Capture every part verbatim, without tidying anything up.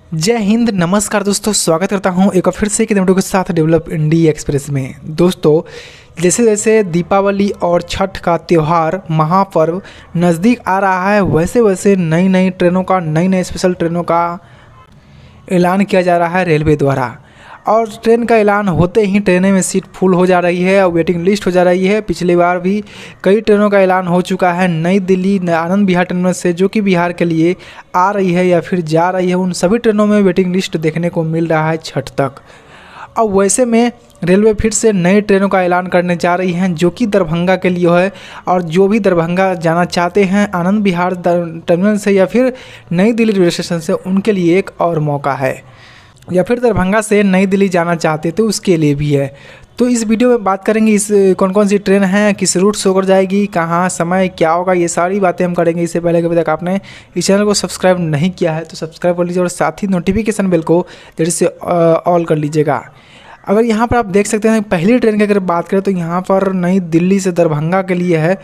जय हिंद, नमस्कार दोस्तों। स्वागत करता हूं एक बार फिर से एक वीडियो के साथ डेवलप इंडिया एक्सप्रेस में। दोस्तों, जैसे जैसे दीपावली और छठ का त्यौहार महापर्व नज़दीक आ रहा है, वैसे वैसे नई नई ट्रेनों का नई नई स्पेशल ट्रेनों का ऐलान किया जा रहा है रेलवे द्वारा। और ट्रेन का ऐलान होते ही ट्रेनें में सीट फुल हो जा रही है और वेटिंग लिस्ट हो जा रही है। पिछली बार भी कई ट्रेनों का ऐलान हो चुका है। नई दिल्ली आनंद विहार टर्मिनल से जो कि बिहार के लिए आ रही है या फिर जा रही है, उन सभी ट्रेनों में वेटिंग लिस्ट देखने को मिल रहा है छठ तक। अब वैसे में रेलवे फिर से नई ट्रेनों का ऐलान करने जा रही हैं, जो कि दरभंगा के लिए है। और जो भी दरभंगा जाना चाहते हैं आनंद विहार टर्मिनल से या फिर नई दिल्ली रेलवे स्टेशन से, उनके लिए एक और मौका है। या फिर दरभंगा से नई दिल्ली जाना चाहते तो उसके लिए भी है। तो इस वीडियो में बात करेंगे इस कौन कौन सी ट्रेन है, किस रूट से होकर जाएगी, कहाँ, समय क्या होगा, ये सारी बातें हम करेंगे। इससे पहले कभी तक आपने इस चैनल को सब्सक्राइब नहीं किया है तो सब्सक्राइब कर लीजिए और साथ ही नोटिफिकेशन बेल को जल्दी से ऑल कर लीजिएगा। अगर यहाँ पर आप देख सकते हैं, पहली ट्रेन की अगर बात करें तो यहाँ पर नई दिल्ली से दरभंगा के लिए है।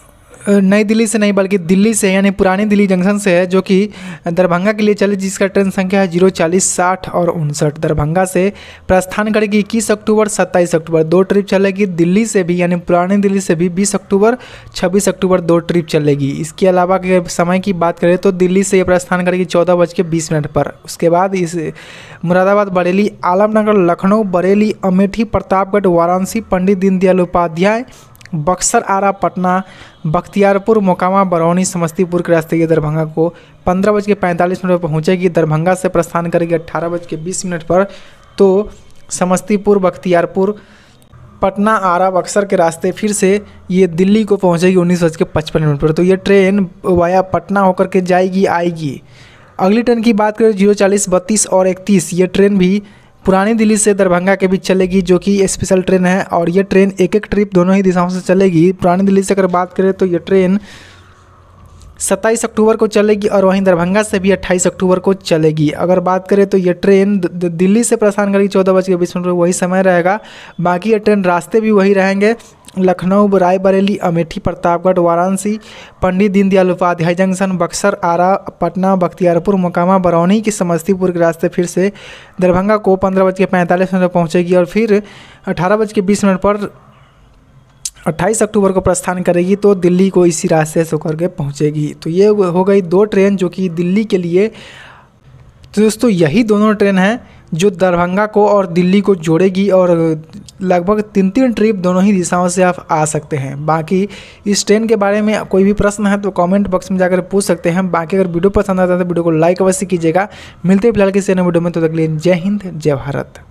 नई दिल्ली से नहीं बल्कि दिल्ली से, यानी पुरानी दिल्ली जंक्शन से है, जो कि दरभंगा के लिए चले, जिसका ट्रेन संख्या है जीरो चालीस साठ और उनसठ। दरभंगा से प्रस्थान करेगी इक्कीस अक्टूबर सत्ताईस अक्टूबर, दो ट्रिप चलेगी। दिल्ली से भी यानी पुरानी दिल्ली से भी बीस अक्टूबर छब्बीस अक्टूबर दो ट्रिप चलेगी। इसके अलावा के समय की बात करें तो दिल्ली से ये प्रस्थान करेगी चौदह बज के बीस मिनट पर। उसके बाद इस मुरादाबाद, बरेली, आलमनगर, लखनऊ, बरेली, अमेठी, प्रतापगढ़, वाराणसी, पंडित दीनदयाल उपाध्याय, बक्सर, आरा, पटना, बख्तियारपुर, मोकामा, बरौनी, समस्तीपुर के रास्ते ये दरभंगा को पंद्रह बज के पैंतालीस मिनट पर पहुँचेगी। दरभंगा से प्रस्थान करेगी अट्ठारह बज के बीस मिनट पर। तो समस्तीपुर, बख्तियारपुर, पटना, आरा, बक्सर के रास्ते फिर से ये दिल्ली को पहुँचेगी उन्नीस बज के पचपन मिनट पर। तो ये ट्रेन वाया पटना होकर के जाएगी आएगी। अगली ट्रेन की बात करें जीरो चालीस बत्तीस और इकतीस, ये ट्रेन भी पुरानी दिल्ली से दरभंगा के बीच चलेगी, जो कि स्पेशल ट्रेन है। और ये ट्रेन एक एक ट्रिप दोनों ही दिशाओं से चलेगी। पुरानी दिल्ली से अगर बात करें तो ये ट्रेन सत्ताईस अक्टूबर को चलेगी और वहीं दरभंगा से भी अट्ठाईस अक्टूबर को चलेगी। अगर बात करें तो ये ट्रेन दिल्ली से प्रस्थान करेगी चौदह बज के बीस मिनट पर, वही समय रहेगा। बाकी ये ट्रेन रास्ते भी वही रहेंगे, लखनऊ, रायबरेली, अमेठी, प्रतापगढ़, वाराणसी, पंडित दीनदयाल उपाध्याय जंक्शन, बक्सर, आरा, पटना, बख्तियारपुर, मोकामा, बरौनी की समस्तीपुर के रास्ते फिर से दरभंगा को पंद्रह बज के पैंतालीस मिनट पर पहुँचेगी और फिर अठारह बज के बीस मिनट पर अट्ठाईस अक्टूबर को प्रस्थान करेगी। तो दिल्ली को इसी रास्ते से होकर के पहुँचेगी। तो ये हो गई दो ट्रेन जो कि दिल्ली के लिए। तो दोस्तों, यही दोनों ट्रेन हैं जो दरभंगा को और दिल्ली को जोड़ेगी और लगभग तीन तीन ट्रिप दोनों ही दिशाओं से आप आ सकते हैं। बाकी इस ट्रेन के बारे में कोई भी प्रश्न है तो कमेंट बॉक्स में जाकर पूछ सकते हैं। बाकी अगर वीडियो पसंद आता है तो वीडियो को लाइक अवश्य कीजिएगा। मिलते हैं फिलहाल किसी नए वीडियो में, तो तक के लिए जय हिंद, जय भारत।